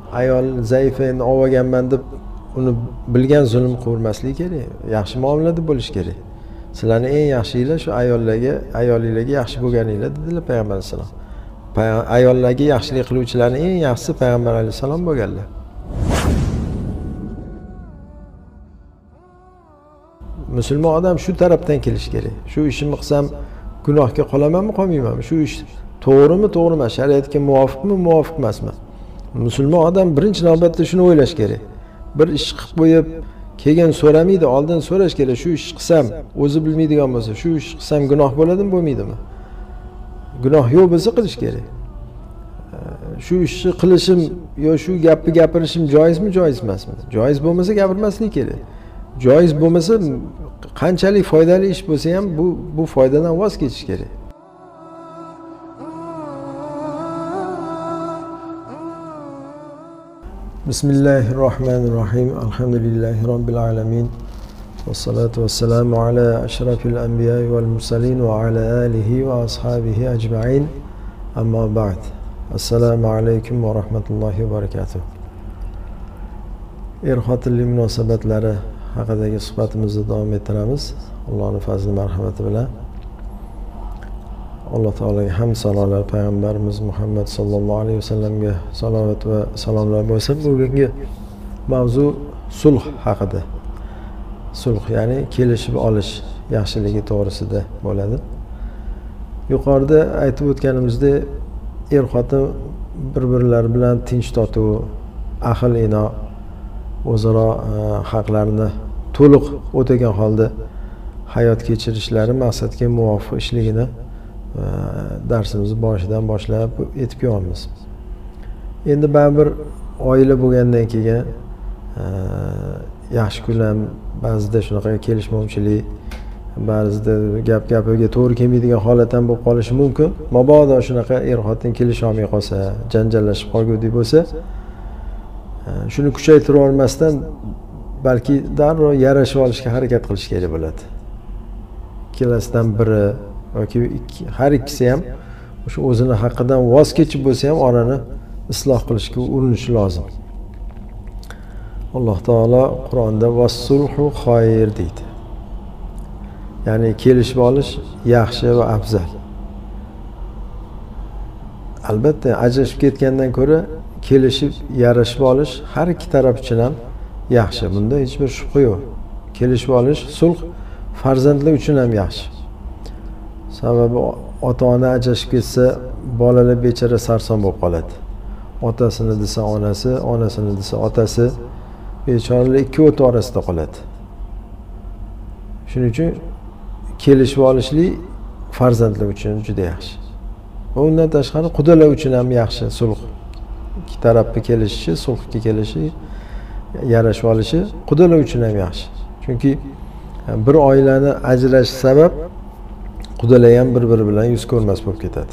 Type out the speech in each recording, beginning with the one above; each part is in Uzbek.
ayol zaif endi olganman deb uni bilgan zulm qilmaslik kerak. Yaxshi muomalada bo'lish kerak. Sizlarning eng yaxshinglar shu ayolinglarga yaxshi bo'lganinglar dedilar payg'ambar alayhisalom. Ayollarga yaxshilik qiluvchilarning eng yaxshisi payg'ambar alayhisalom bo'lganlar. Musulmon odam shu tarafdan kelish kerak. Shu ishimni qilsam gunohga qolamanmi, qolmaymanmi? Shu ish to'g'rimi, to'g'ri emas, shariatga muvofiqmi, muvofiq emasmi? Musulmon odam birinchi navbatda shuni o'ylash kerak. Bir ish qilib qo'yib, keyin so'ramaydi, oldin so'rash kerak. Shu ish qilsam, o'zi bilmaydigan bo'lsa, shu ish qilsam gunoh bo'ladimi, bo'lmaydimi? Gunoh yo'q bo'lsa qilish kerak. Shu ishni qilishim yo shu gapni gapirishim joizmi, joiz emasmi? Joiz bo'lmasa gapirmaslik kerak. Joiz bo'lmasa qanchalik foydali ish bo'lsa ham bu foydadan voz kechish kerak. Bismillahirrohmanirrohim. Alhamdulillahi robbil alamin. Vassalatu vassalamu ala ashrafil anbiya'i wal mursalin va ala alihi va ashabihi ajma'in. Amma ba'd. Assalomu alaykum va rahmatullohi va barakatuh. Er-xotinlik munosabatlari haqidagi suhbatimizni davom ettiramiz. Allohning fazli marhamati bilan. Alloh taolaga hamd sanolar, payg'ambarimiz Muhammad sallallohu alayhi vasallamga salovat va salomlar bo'lsin. Bugungi mavzu sulh haqida. Sulh ya'ni kelishib olish yaxshiligi to'g'risida bo'ladi. Yuqorida aytib o'tganimizdek, er-xotin bir-birlari bilan tinch totuv, ahil-ino, o'zaro haqlarini to'liq o'tagan holda hayot kechirishlari maqsadga muvofiq ishligini darsimizni boshidan boshlab aytib kelyapmiz. Endi baribir oila bo'lgandan keyin yaxshi kun ham ba'zida shunaqa kelishmovchilik, ba'zida gapiga to'g'ri kelmaydigan holat ham bo'lib qolishi mumkin. Mabodo shunaqa er-xotin kelisha olmay qolsa, janjallashib qolgudek bo'lsa, shuni kuchaytirib olmasdan balki darrov yarashib olishga harakat qilish kerak bo'ladi. Ikkalasidan biri yoki har ikkisi ham o'sha o'zini haqqidan voz kechib bo'lsa ham orani isloh qilishga urinishi lozim. Alloh taolo Qur'onda vassulhu xoyr deydi. Ya'ni kelishib olish yaxshi va afzal. Albatta ajrashib ketgandan ko'ra kelishib, yarashib olish har ikki taraf uchun ham yaxshi. Bunda hech bir shubha yo'q. Kelishib olish, sulh farzandlar uchun ham yaxshi. Sababi ota-ona ajrashib ketsa, bolalar bechara sarson bo'lib qoladi. Otasini desa onasi, onasini desa otasi, bechoralar ikki o't orasida qoladi. Shuning uchun kelishib olishlik farzandlar uchun juda yaxshi. Va undan tashqari qudalar uchun ham yaxshi sulh. Ikki tarafni kelishishi, sulhga kelishi, yarashib olishi qudalar uchun ham yaxshi. Chunki bir oilani ajrashi sabab qudalar ham bir-biri bilan yuz ko'rmas bo'lib ketadi.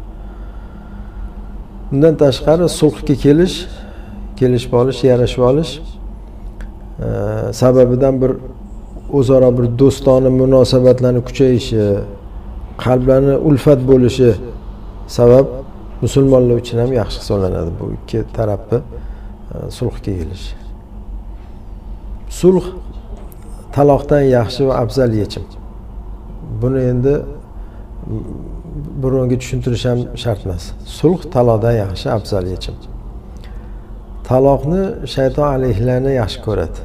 Bundan tashqari sulhga kelishib olish, yarashib olish sababidan bir o'zaro bir do'stona munosabatlarning kuchayishi, qalblarni ulfat bo'lishi sabab musulmonlar uchun ham yaxshi hisoblanadi bu ikki tarafni sulhga kelish. Sulh taloqdan yaxshi va afzal yechim. Buni endi birovga tushuntirish ham shart emas. Sulh taloqdan yaxshi, afzal yechim. Taloqni shayton alayhlarni yaxshi ko'radi.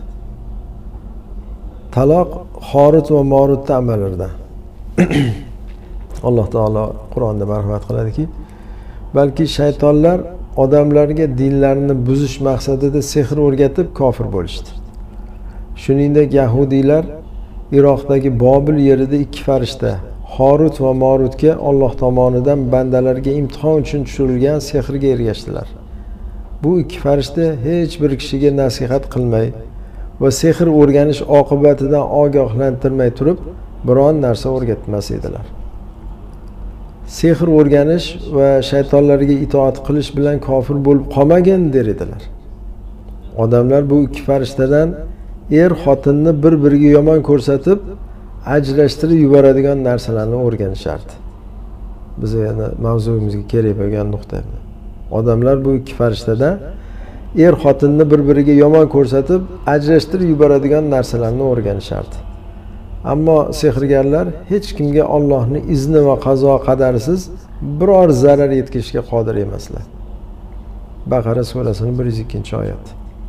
Taloq Horut va Morutning amallaridan. Alloh taolo Qur'onda marhamat qiladiki, balki shaytonlar odamlarga dinlarini buzish maqsadida sehr o'rgatib kofir bo'lishdi. Shuningdek yahudiylar Iroqdagi Bobil yerida ikki farishta Horut va Morutga Alloh tomonidan bandalarga imtihon uchun tushirilgan sehrga ergashdilar. Bu ikki farishta hech bir kishiga nasihat qilmay va sehr o'rganish oqibatidan ogohlantirmay turib biron narsa o'rgatmas edilar. Sehr o'rganish va shaytonlarga itoat qilish bilan kofir bo'lib qolmagan der edilar. Odamlar bu ikki farishtadan er-xotinni bir-biriga yomon ko'rsatib, ajrashtirib yuboradigan narsalarni o'rganishardi. Biz yana mavzumizga kerak bo'lgan nuqta. Odamlar bu ikki farishtadan er xotinni bir-biriga yomon ko'rsatib, ajrashtirib yuboradigan narsalarni o'rganishardi. Ammo sehrgarlar hech kimga Allohning izni va qazo qadarisiz biror zarar yetkazishga qodir emaslar. Baqara surasining 102-oyat.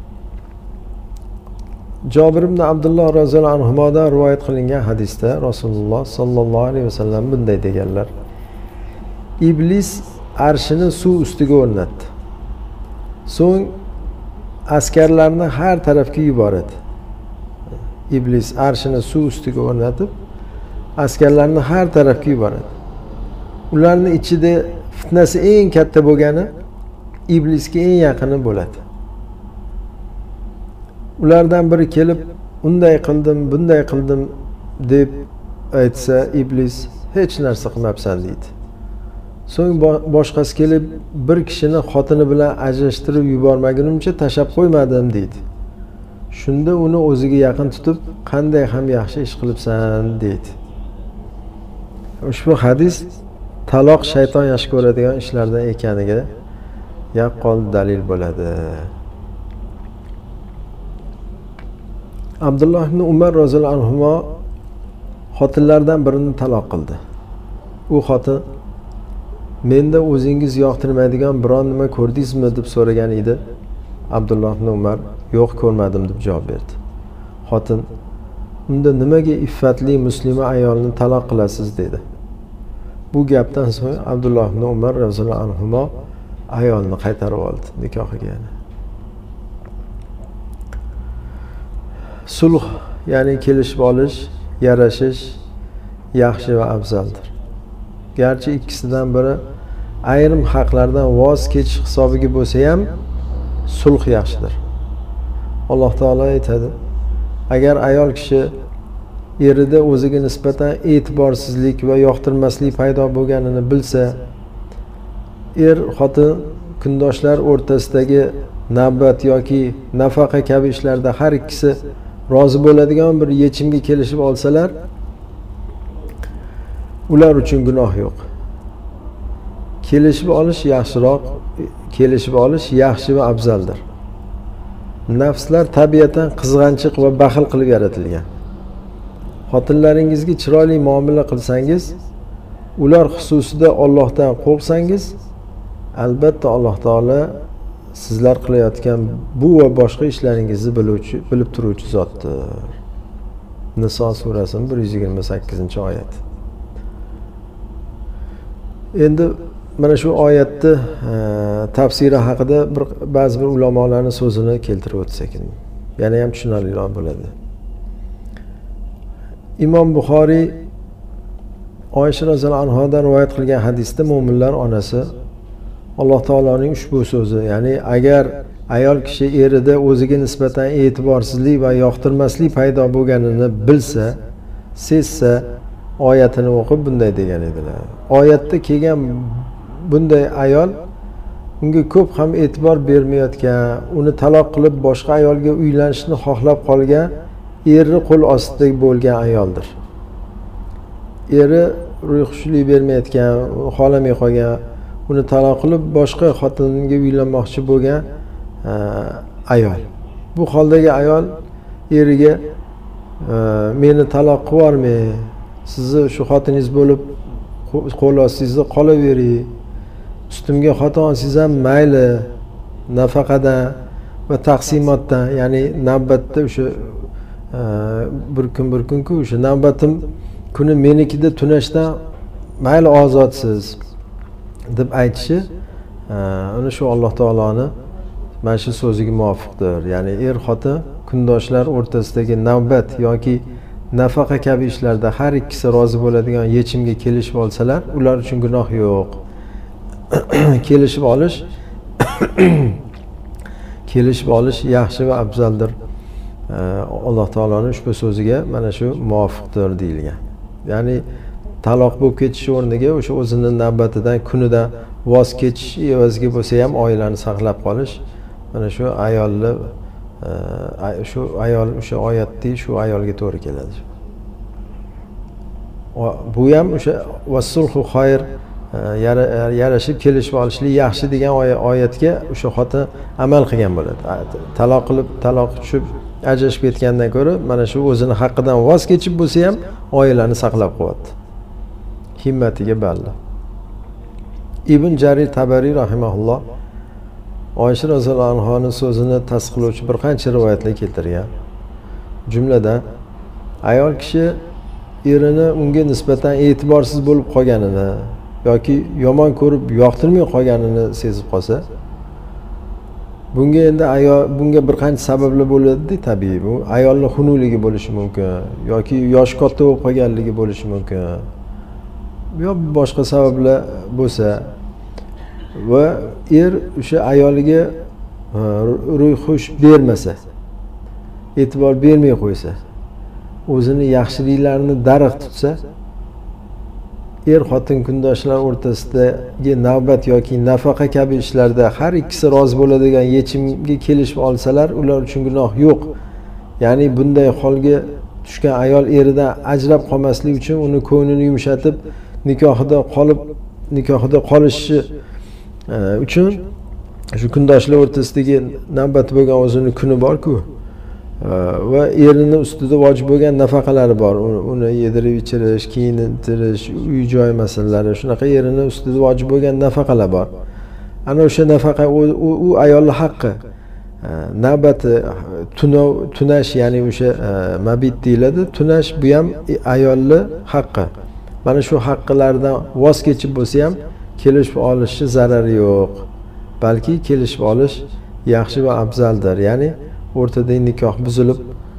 Jabir ibn Abdullah roziyallohu anhudan rivoyat qilingan hadisda Rasululloh sallallohu alayhi vasallam bunday deganlar: Iblis arshini suv ustiga o'rnatdi. So'ng askarlarni har tarafga yuboradi. Iblis arshini suv ustiga o'rnatib, askarlarni har tarafga yuboradi. Ularning ichida fitnasi eng katta bo'lgani iblisga eng yaqini bo'ladi. Ulardan biri kelib, unday qildim, bunday qildim deb aytsa, iblis hech narsa qilmabsan deydi. So'ng boshqasi kelib, bir kishini xotini bilan ajrashtirib yubormagunimcha tashab qo'ymadim deydi. Shunda uni o'ziga yaqin tutib, qanday ham yaxshi ish qilibsan deydi. Ushbu hadis taloq shayton yaxshi ko'radigan ishlardan ekaniga yaqqol dalil bo'ladi. Abdulloh ibn Umar roziyallohu anhu xotinlardan birini taloq qildi. U xotin menda o'zingiz yoqtirmaydigan biron nima ko'rdingizmi deb so'ragan edi. Abdulloh ibn Umar yo'q ko'rmadim deb javob berdi. Xotin unda nimaga iffatli muslima ayolni taloq qilasiz dedi. Bu gapdan so'ng Abdulloh ibn Umar roziyallohu anhu ayolni qaytarib oldi nikohiga. Sulh, ya'ni kelishib olish, yarashish yaxshi va afzaldir. Garchi ikkisidan biri ayrim haqlardan voz kechish hisobiga bo'lsa ham sulh yaxshidir. Alloh taolo aytadi: agar ayol kishi erida o'ziga nisbatan e'tiborsizlik va yoqtirmaslik paydo bo'lganini bilsa, er xotin kundoshlar o'rtasidagi navbat yoki nafaqa kabi ishlarda har ikkisi rozi bo'ladigan bir yechimga kelishib olsalar, ular uchun gunoh yo'q. Kelishib olish yaxshiroq, kelishib olish yaxshi va afzaldir. Nafslar tabiatan qizg'anchiq va baxil qilib yaratilgan. Xotinlaringizga chiroyli muomala qilsangiz, ular xususida Allohdan qo'rqsangiz, albatta Alloh taolo sizlar qilayotgan bu va boshqa ishlaringizni bilib turuvchi zotdir. Niso surasining 128-oyat. Endi mana shu oyatni tafsiri haqida ba'zi bir ulamolarning so'zini keltirib o'tsak, yana ham tushunarliroq bo'ladi. Imom Buxoriy Oysha roziyallohu anhodan rivoyat qilgan hadisda mo'minlar onasi Alloh taoloning ushbu so'zi, ya'ni agar ayol kishi erida o'ziga nisbatan e'tiborsizlik va yoqtirmaslik paydo bo'lganini bilsa, sezsa, oyatini o'qib bunday degan edilar. Oyatda kelgan bunday ayol unga ko'p ham e'tibor bermayotgan, uni taloq qilib boshqa ayolga uylanishni xohlab qolgan eri qo'l ostida bo'lgan ayoldir. Eri ruhshulik bermayotgan, xohlamay qolgan, uni taloq qilib boshqa xotinga uylanmoqchi bo'lgan ayol. Bu holdagi ayol eriga meni taloq qilib yubormay, sizni shu xotiningiz bo'lib qo'l ostingizda qolavering. Ustimga xotin olsangiz ham mayli, nafaqadan va taqsimotdan, ya'ni navbatda o'sha bir kun-ku o'sha navbatim kuni menikida tunashdan mayli ozodsiz deb aytishi, uni shu Alloh taoloni mana shu so'ziga muvofiqdir. Ya'ni er xotin kundoshlar o'rtasidagi navbat yoki nafaqa kabi ishlarda har ikkisi rozi bo'ladigan yechimga kelishib olsalar, ular uchun gunoh yo'q. kelishib olish yaxshi va afzaldir. Alloh taoloning ushbu so'ziga mana shu muvofiqdir deyilgan. Ya'ni taloq bo'lib ketish o'rniga o'sha o'zining navbatidan, kunidan voz kechish evaziga bo'lsa ham oilani saqlab qolish, mana shu ayolni shu ayol o'sha oyatdagi shu ayolga to'g'ri keladi. Bu ham o'sha vasulhu xayr yarashib kelishib olishlik yaxshi degan oyatga o'sha xotin amal qilgan bo'ladi. Taloq tushib ajrashib ketgandan ko'ra mana shu o'zini haqqidan voz kechib bo'lsa ham oilani saqlab qo'yadi. Himmatiga balla. Ibn Jarir Tabariy rahimahulloh Oysha roziyallohu anhoning so'zini tasdiqlovchi bir qancha rivoyatlar keltirgan. Jumladan ayol kishi erini unga nisbatan e'tiborsiz bo'lib qolganini yoki yomon ko'rib yoqtirmay qolganini sezib qolsa, bunga endi bunga bir qancha sabablar bo'ladi, tabiiy. Bu ayolning xunuvligi bo'lishi mumkin yoki yoshi katta bo'lib qolganligi bo'lishi mumkin. Yo boshqa sabablar bo'lsa va o'sha ayoliga ro'yxush bermasa, e'tibor bermay qo'ysa, o'zini yaxshiliklarini dariq tutsa, xotin kundoshlar o'rtasidagi navbat yoki nafaqa kabi ishlarda har ikkisi rozi bo'ladigan yechimga kelishib olsalar, ular uchun gunoh yo'q. Ya'ni bunday holga tushgan ayol eridan ajrab qolmaslik uchun uni ko'nglini yumshatib, nikohida qolishi uchun shu kundoshlar o'rtasidagi navbat bo'lgan o'zini kuni bor-ku va erining ustida vojib bo'lgan nafaqalari bor. Uni yedirib ichirish, kiyintirish, uy-joy masalalari, shunaqa erining ustida vojib bo'lgan nafaqalar bor. Ana o'sha nafaqa u ayolning haqqi. Navbati tunash, ya'ni o'sha mabit deyiladi. Tunash bu ham ayolning haqqi. Mana shu haqqlardan voz kechib bo'lsa ham kelishib olishni zarari yo'q. Balki kelishib olish yaxshi va afzaldir. Ya'ni o'rtada nikoh buzilib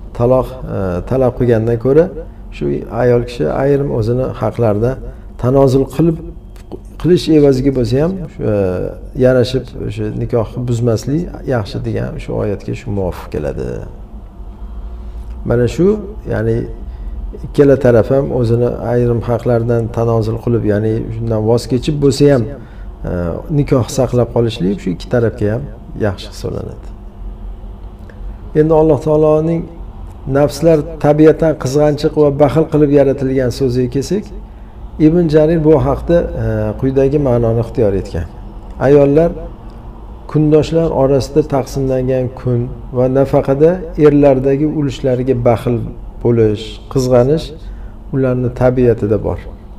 talab qilgandan ko'ra shu ayol kishi ayrim o'zini haqlarida tanozul qilish evaziga bo'lsa ham yarashib o'sha nikohni buzmaslik yaxshi degan shu oyatga shu muvofiq keladi. Mana shu, ya'ni ikkala taraf ham o'zini ayrim haqlardan tanozul qilib, ya'ni shundan voz kechib bo'lsa ham nikoh saqlab qolishlik shu ikki tarafga ham yaxshi hisoblanadi. Endi Alloh taoloning nafslar tabiatan qizg'anchiq va baxil qilib yaratilgan so'ziga kelsak, Ibn Jarir bu haqda quyidagi ma'noni ixtiyor etgan. Ayollar kundoshlar orasida taqsimlangan kun va nafaqada erlardagi ulushlariga baxil bo'lish, qizg'anish ularning tabiatida bor.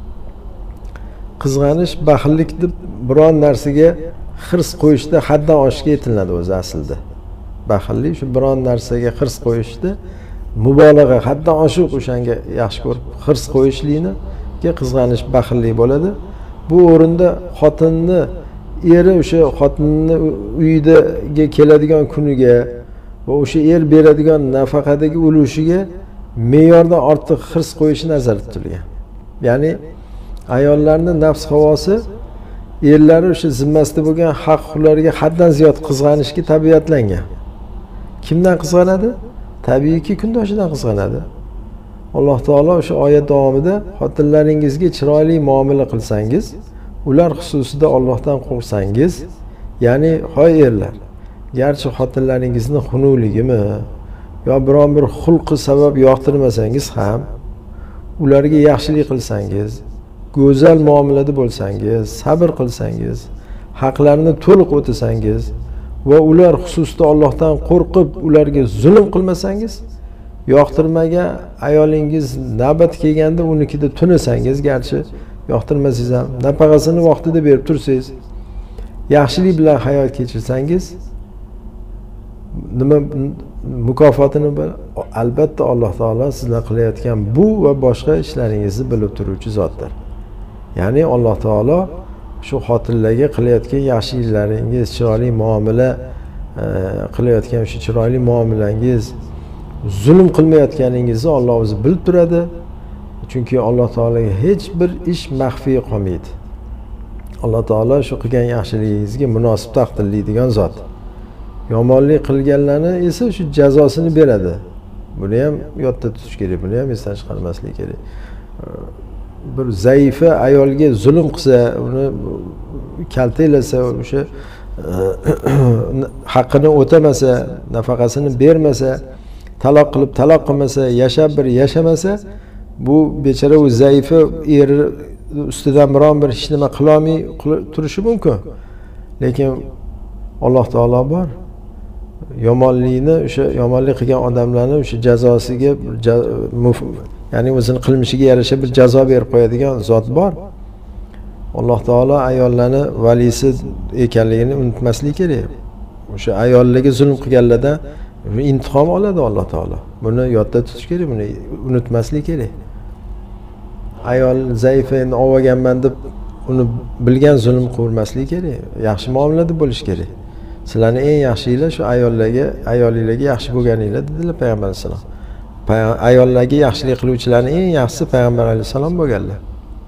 Qizg'anish baxillik deb biron narsaga hirs qo'yishda haddan oshishga aytiladi o'zi aslida. Baxillik shu biron narsaga hirs qo'yishda mubolag'a, haddan oshiq o'shanga yaxshi ko'rib hirs qo'yishlikni qizg'anish baxillik bo'ladi. Bu o'rinda xotinni eri o'sha xotinni uyiga keladigan kuniga va o'sha beradigan nafaqadagi ulushiga me'yordan ortiq hirs qo'yishi nazarda tutilgan. Ya'ni ayollarning nafs havosi erlari o'sha zimmasida bo'lgan haq-huquqlariga haddan ziyod qizg'anishga tabiatlangan. Kimdan qizg'anadi? Tabiiyki kundoshidan qizg'anadi. Alloh taolo o'sha oyat davomida xotinlaringizga chiroyli muomala qilsangiz, ular xususida Allohdan qo'rqsangiz, ya'ni hoy erlar, garchi xotinlaringizni xunuvligimi yo biron bir xulqi sabab yoqtirmasangiz ham, ularga yaxshilik qilsangiz, go'zal muomalada bo'lsangiz, sabr qilsangiz, haqlarini to'liq o'tasangiz va ular xususida Allohdan qo'rqib ularga zulm qilmasangiz, yoqtirmagan ayolingiz navbat kelganda unikida tunasangiz, garchi yoqtirmasangiz ham nafaqasini vaqtida berib tursangiz, yaxshilik bilan hayot kechirsangiz, nima mukofotini albatta Alloh taolo sizlar qilayotgan bu va boshqa ishlaringizni bilib turuvchi zotdir. Ya'ni Alloh taolo shu xotinlarga qilayotgan yaxshiliklaringiz, chiroyli muomala qilayotgan shu chiroyli muomalangiz, zulm qilmayotganingizni Alloh o'zi bilib turadi. Chunki Alloh taolaga hech bir ish maxfiy qolmaydi. Alloh taolo shu qilgan yaxshiligingizga munosib taqdirlaydigan zot. Yomonlik qilganlarni esa shu jazosini beradi. Buni ham yodda tutish kerak, buni ham esdan chiqarmaslik kerak. Bir zaifa ayolga zulm qilsa, uni kaltaklasa, o'sha haqqini o'tamasa, nafaqasini bermasa, taloq qilmasa, yashamasa, bu bechora u zaifa eri ustidan biron bir hech nima qilolmay turishi mumkin. Lekin Alloh taolo bor. Yomonlikni, o'sha yomonlik qilgan odamlarni o'sha jazosiga ya'ni o'zining qilmishiga yarasha bir jazo berib qo'yadigan zot bor. Alloh taolo ayollarni valisi ekanligini unutmaslik kerak. O'sha ayollarga zulm qilganlardan intiqom oladi Alloh taolo. Buni yodda tutish kerak, buni unutmaslik kerak. Ayol zaif endi olganman deb uni bilgan zulm qilmaslik kerak. Yaxshi muomalada bo'lish kerak. Sizlarning eng yaxshinglar shu ayolinglarga yaxshi bo'lganinglar dedilar payg'ambar alayhisalom. Ayollarga yaxshilik qiluvchilarning eng yaxshisi payg'ambar alayhisalom bo'lganlar.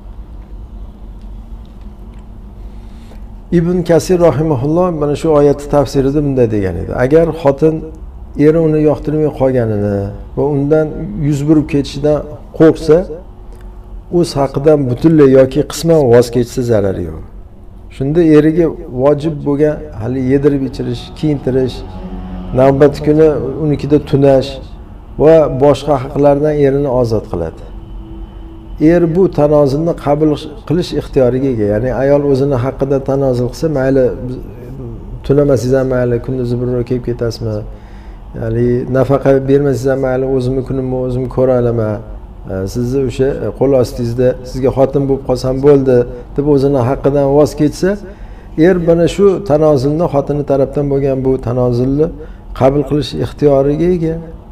Ibn Kasir rahimahulloh mana shu oyatning tafsirida bunday degan edi. Agar xotin eri uni yoqtirmay qolganini va undan yuz burib ketishidan qo'rqsa, o'z haqidan butunlay yoki qisman voz kechsa zarari yo'q. Shunda eriga vojib bo'lgan hali yedirib ichirish, kiyintirish, navbat kuni unikida tunash va boshqa haqlardan erini ozod qiladi. Er bu tanozulni qabul qilish ixtiyoriga ega. Ya'ni ayol o'zini haqida tanozul qilsa, mayli tunamasangiz ham mayli, kunduzi birga kelib ketasizmi? Ya'ni nafaqa bermasangiz ham mayli, o'zimni kunimni o'zim ko'ra olaman. Sizni o'sha qo'l ostingizda sizga xotin bo'lib qolsam bo'ldi deb o'zini haqqidan voz kechsa, er mana shu tanozulni xotini tarafdan bo'lgan bu tanozulni qabul qilish ixtiyoriga ega.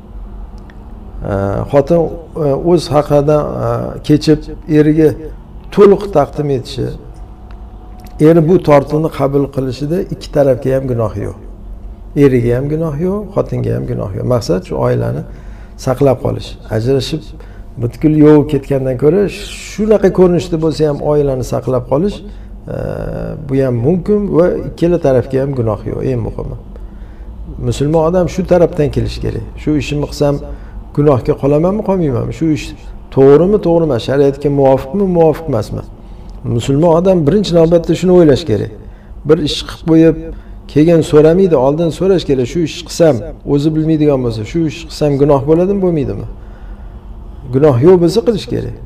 Xotin o'z haqidan kechib eriga to'liq taqdim etishi, eri bu tortuvni qabul qilishida ikki tarafga ham gunoh yo'q. Eriga ham gunoh yo'q, xotinga ham gunoh yo'q. Maqsad shu oilani saqlab qolish. Ajrashib butkul yo'q ketgandan ko'ra shunaqa ko'rinishda bo'lsa ham oilani saqlab qolish bu ham mumkin va ikkala tarafga ham gunoh yo'q. Eng muhimi. Musulmon odam shu tarafdan kelish kerak. Shu ishimni qilsam gunohga qolamanmi, qolmaymanmi? Shu ish to'g'rimi, to'g'ri emas, shariatga muvofiqmi, muvofiq emasmi? Musulmon odam birinchi navbatda shuni o'ylash kerak. Bir ish qilib qo'yib, keyin so'ramaydi, oldin so'rash kerak. Shu ish qilsam, o'zi bilmaydigan bo'lsa, shu ish qilsam gunoh bo'ladimi, bo'lmaydimi? Gunoh yo'q bo'lsa qilish kerak.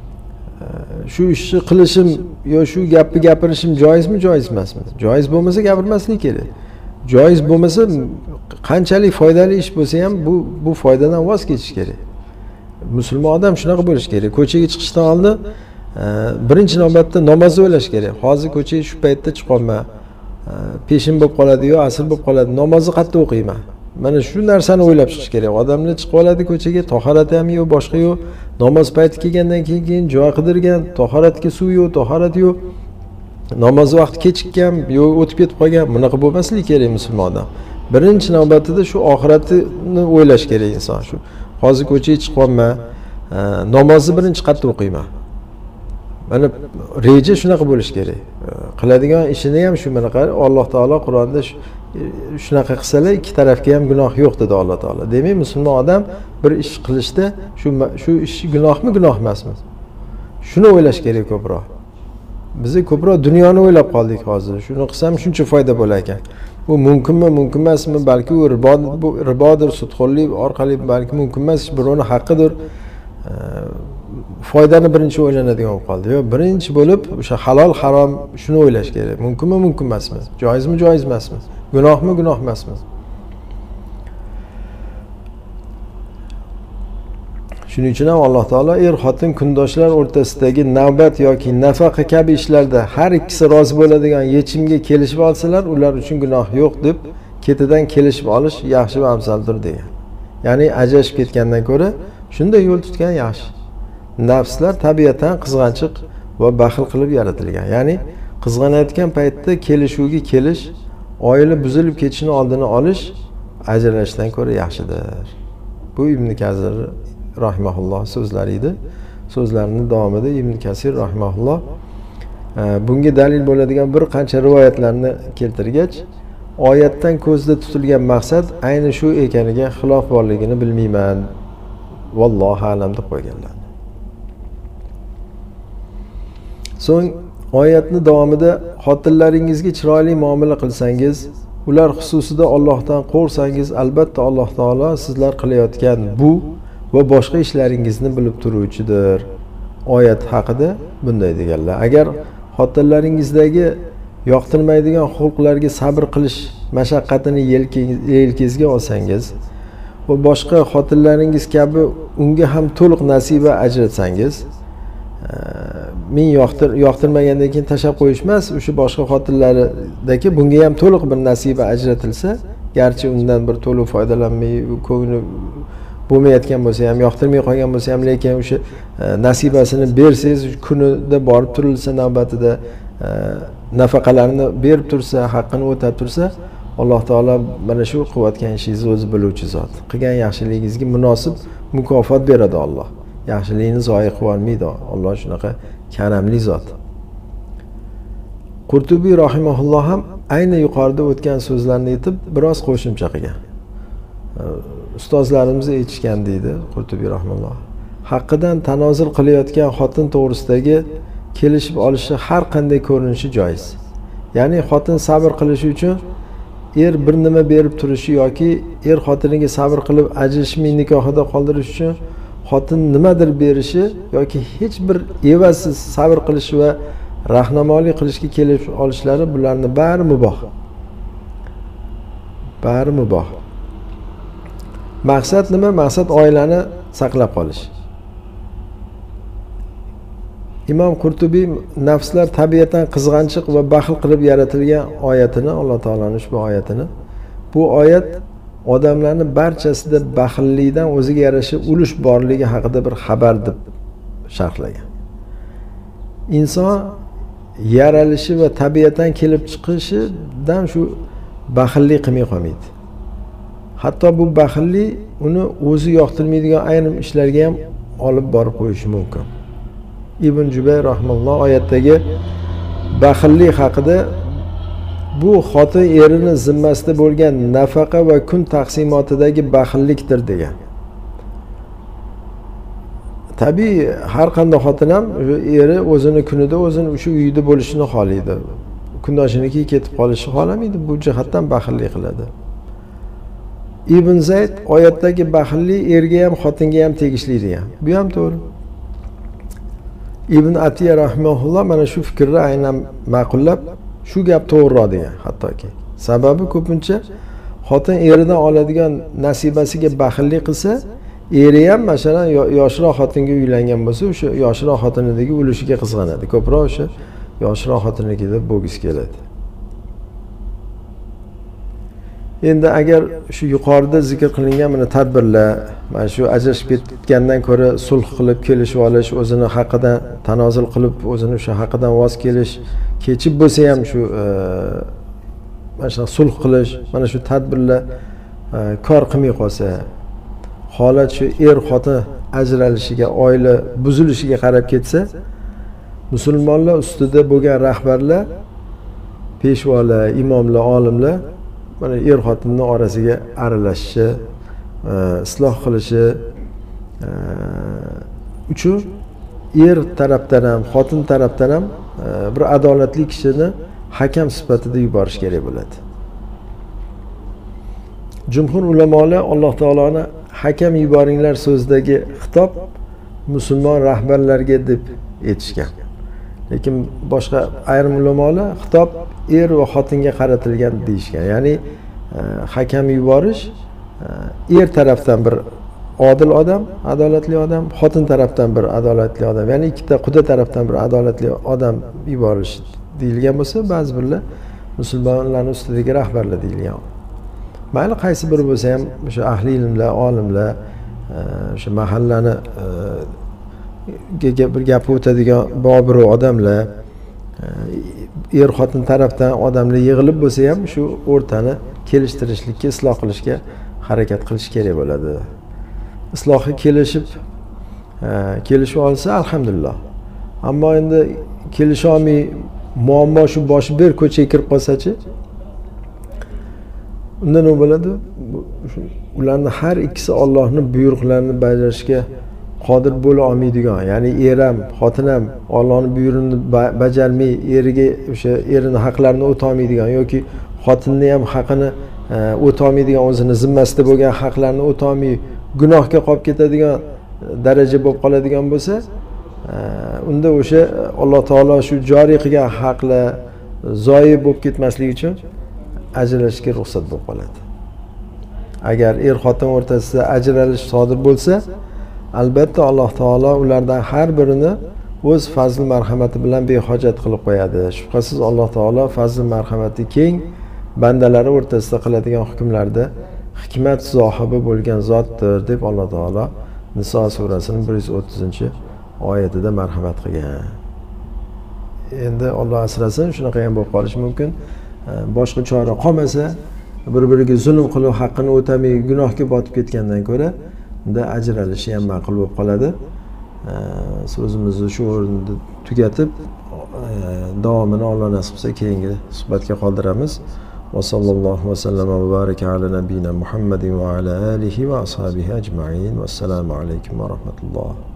Shu ishni qilishim yo shu gapni gapirishim joizmi, joiz emasmi? Joiz bo'lmasa gapirmaslik kerak. Joiz bo'lmasa qanchalik foydali ish bo'lsa ham bu foydadan voz kechish kerak. Musulmon odam shunaqa bo'lish kerak. Ko'chaga chiqishdan oldin birinchi navbatda namozni o'ylash kerak. Hozir ko'chaga shu paytda chiqolma. Peshin bo'lib qoladi yo asr bo'lib qoladi. Namozni qayerda o'qiyman? Mana shu narsani o'ylab chiqish kerak. Odamlar chiqib oladi ko'chaga, tahorat ham yo'q, boshqa yo'q. Namoz payti kelgandan keyin joy qidirgan, tahoratga suv yo'q, tahorat yo'q. Namoz vaqti kechikkan, yo'q o'tib ketib qolgan. Bunaqa bo'lmasligi kerak musulmon odam. Birinchi navbatda shu oxiratni o'ylash kerak inson. Shu hozir ko'chaga chiqolma, namozni birinchi qayerda o'qiyman? Mana reja shunaqa bo'lish kerak. Qiladigan ishini ham shu mana qara, Alloh taolo Qur'onda shunaqa qilsalar ikki tarafga ham gunoh yo'q dedi Alloh taolo. Demak, musulmon odam bir ish qilishda shu ish gunohmi, gunoh emasmi? Shuni o'ylash kerak ko'proq. Biz ko'proq dunyoni o'ylab qoldik hozir. Shuni qilsam shuncha foyda bo'lar ekan. Bu mumkinmi, mumkin emasmi? Balki u ribodir, sudxo'rlik orqali balki mumkin emas, birovning haqqidir. Foydani birinchi o'ylanadigan bo'lib qoldi. Yo'q, birinchi bo'lib o'sha halol, harom shuni o'ylash kerak. Mumkinmi, mumkin emasmi? Joizmi, joiz emasmi? Gunohmi, gunoh emasmi? Shuning uchun ham Alloh taolo xotin kundoshlar o'rtasidagi navbat yoki nafaqa kabi ishlarda har ikkisi rozi bo'ladigan yechimga kelishib olsalar, ular uchun gunoh yo'q deb ketidan kelishib olish yaxshi va afzaldir degan. Ya'ni ajrashib ketgandan ko'ra shunday yo'l tutgan yaxshi. Nafslar tabiatan qizg'anchiq va baxil qilib yaratilgan. Ya'ni qizg'anayotgan paytda kelishuvga kelish, oila buzilib ketishini oldini olish ajralishdan ko'ra yaxshidir. Bu Ibn Kasir rahimahulloh so'zlari edi. So'zlarining davomida Ibn Kasir rahimahulloh bunga dalil bo'ladigan bir qancha rivoyatlarni keltirgach, oyatdan ko'zda tutilgan maqsad ayni shu ekaniga xilof borligini bilmayman. Vallohu a'lam deb qo'yganlar. So'ng oyatning davomida xotinlaringizga chiroyli muomala qilsangiz, ular xususida Allohdan qo'rsangiz, albatta Alloh taolo sizlar qilayotgan bu va boshqa ishlaringizni bilib turuvchidir. oyat haqida bunday deganlar. Agar xotinlaringizdagi yoqtirmaydigan xulqlarga sabr qilish mashaqqatini yelkangizga olsangiz va boshqa xotinlaringiz kabi unga ham to'liq nasiba ajratsangiz, men yoqtirmagandan keyin tashlab qo'yish emas, o'sha boshqa xotinlaridagi bunga ham to'liq bir nasiba ajratilsa, garchi undan bir to'liq foydalanmay ko'ngli bo'lmayotgan bo'lsa ham, yoqtirmay qolgan bo'lsa ham, lekin o'sha nasibasini bersangiz, kunida borib turilsa, navbatida nafaqalarni berib tursa, haqqini o'tab tursa, Alloh taolo mana shu qilayotgan ishingizni o'zi biluvchi zot. Qilgan yaxshiligingizga munosib mukofot beradi Alloh. Yaxshilikni zoya qilib olmaydi. Alloh shunaqa karamli zot. Qurtubiy rahimahulloh ham ayni yuqorida o'tgan so'zlarni aytib, biroz qo'shimcha qilgan. Ustozlarimiz aytishgan deydi Qurtubiy rahimahulloh. Haqqidan tanozul qilayotgan xotin to'g'risidagi kelishib olishi har qanday ko'rinishi joiz. Ya'ni xotin sabr qilishi uchun er bir nima berib turishi yoki er xotiniga sabr qilib ajrashmay nikohida qoldirish uchun xotin nimadir berishi yoki hech bir evasiz sabr qilish va rahnamolik qilishga kelib olishlari, bularni bari muboh. Bari muboh. Maqsad nima? Maqsad oilani saqlab qolish. Imom Qurtubiy nafslar tabiatan qizg'anchiq va baxil qilib yaratilgan oyatini, Alloh taolaning ushbu oyatini, bu oyat odamlarning barchasida baxillikdan o'ziga yarasha ulush borligi haqida bir xabar deb sharhlagan. Inson yaralishi va tabiatan kelib chiqishidan shu baxillik qilmay qolmaydi. Hatto bu baxillik uni o'zi yoqtirmaydigan ayrim ishlarga ham olib borib qo'yishi mumkin. Ibn Jubayr rahimahulloh oyatdagi baxillik haqida bu xotin erini zimmasida bo'lgan nafaqa va kun taqsimotidagi baxillikdir degan. Tabii har qanday xotin ham eri o'zini kunida o'zini o'sha uyda bo'lishini xohlaydi. Kundoshiniga ketib qolishni xohlamaydi. Bu jihatdan baxillik qiladi. Ibn Zayd oyatdagi baxillik erga ham xotinga ham tegishli degan. Bu ham to'g'ri. Ibn Atiya rahimahulloh mana shu fikrni aynan ma'qullab, shu gap to'g'riroq degan hattoki. Sababi ko'pincha xotin eridan oladigan nasibasiga baxillik qilsa, eri ham masalan yoshroq xotinga uylangan bo'lsa, o'sha yoshroq xotinidagi ulushiga qizg'anadi. Ko'proq o'sha yoshroq xotinikida bo'lgisi keladi. Endi agar shu yuqorida zikr qilingan mana tadbirlar, mana shu ajrashib ketgandan ko'ra sulh qilib kelishib olish, o'zini haqqidan tanozul qilib, o'zini o'sha haqqidan voz kelish, kechib bo'lsa ham shu mana shu sulh qilish, mana shu tadbirlar kor qilmay qolsa, holat shu er xotin ajralishiga, oila buzilishiga qarab ketsa, musulmonlar ustida bo'lgan rahbarlar, peshvolar, imomlar, olimlar mana er xotinning orasiga aralashishi, isloh qilishi uchun er tarafdan ham, xotin tarafdan ham bir adolatli kishini hakam sifatida yuborish kerak bo'ladi. Jumhur ulamolar Alloh taoloni hakam yuboringlar so'zidagi xitob musulmon rahbarlarga deb aytishgan. Lekin boshqa ayrim ulamolar xitob er va xotinga qaratilgan deyishgan. Ya'ni hakam yuborish er tarafdan bir odil odam, adolatli odam, xotin tarafdan bir adolatli odam, ya'ni ikkita quda tarafdan bir adolatli odam yuborish deyilgan bo'lsa, ba'zi birlar musulmonlarning ustidagi rahbarlar deyilgan. Mayli qaysi biri bo'lsa ham o'sha ahli ilmlar, olimlar, o'sha mahallani bir gap o'tadigan bobir odamlar, er xotin tarafdan odamlar yig'ilib bo'lsa ham shu o'rtani kelishtirishlikka, isloh qilishga harakat qilish kerak bo'ladi. Islohga kelishib olsa alhamdulillah. Ammo endi kelisha olmay muammo shu boshi bir ko'chaga kirib qolsa-chi, unda nima bo'ladi? Ularni har ikkisi Allohning buyruqlarini bajarishga qodir bo'la olmaydigan, ya'ni er ham, xotin ham Allohning buyruqini bajarmay, eriga o'sha erining haqlarini o'ta olmaydigan yoki xotinning ham haqini o'ta olmaydigan, o'zini zimmasida bo'lgan haqlarni o'ta olmay gunohga qolib ketadigan daraja bo'lib qoladigan bo'lsa, unda o'sha Alloh taolo shu joriy qilgan haqlar zoyi bo'lib ketmasligi uchun ajralishga ruxsat bo'lib qoladi. Agar er xotin o'rtasida ajralish sodir bo'lsa, albatta Alloh taolo ulardan har birini o'z fazl marhamati bilan behojat qilib qo'yadi. Shubhasiz Alloh taolo fazl marhamati keng, bandalari o'rtasida qiladigan hukmlarda hikmat sohibi bo'lgan zotdir deb Alloh taolo Niso surasining 130-oyatida marhamat qilgan. Endi Alloh asrasin, shunaqa ham bo'lib qolishi mumkin. Boshqa chora qolmasa, bir-biriga zulm qilib haqqini o'tamay gunohga botib ketgandan ko'ra, unda ajralishi ham ma'qul bo'lib qoladi. So'zimizni shu o'rinda tugatib, davomini Alloh nasib qilsa keyingi suhbatga qoldiramiz. Va sallallohu va sallama va baraka ala nabiyina Muhammadin va ala alihi va ashabihi ajma'in. Vassalomu alaykum va rahmatulloh.